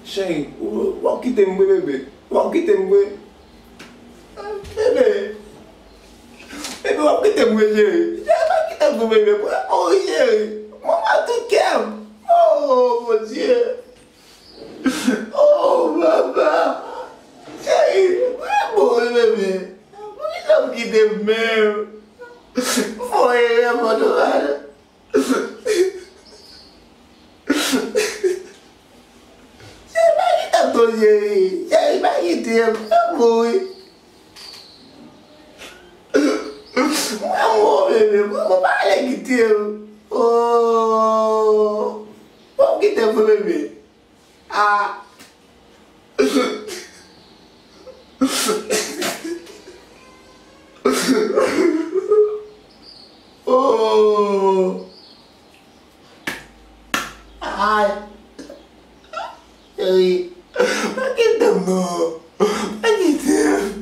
Chérie, ou quitter moi bébé. Ou quitter moi. Bébé. Bébé, ou quitter moi chérie. Je quitter moi bébé. Oh chérie. Maman tout calme. Oh mon Dieu. Oh papa. Chérie, bon bébé. Ou quitter moi. Foi abandonada. Tôi chạy bán gì tiền vui mua về có bán lại cái tiền có cái tiền với mình à ai ơi cái đồng hồ cái gì tiền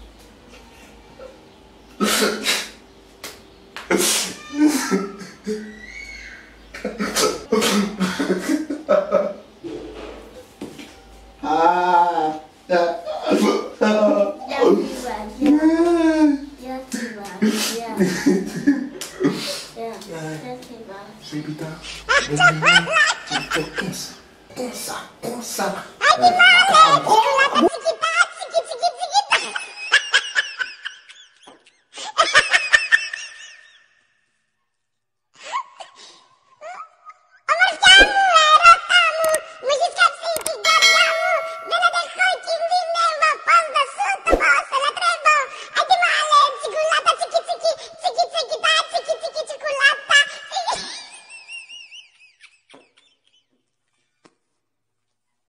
Sebita, pensa.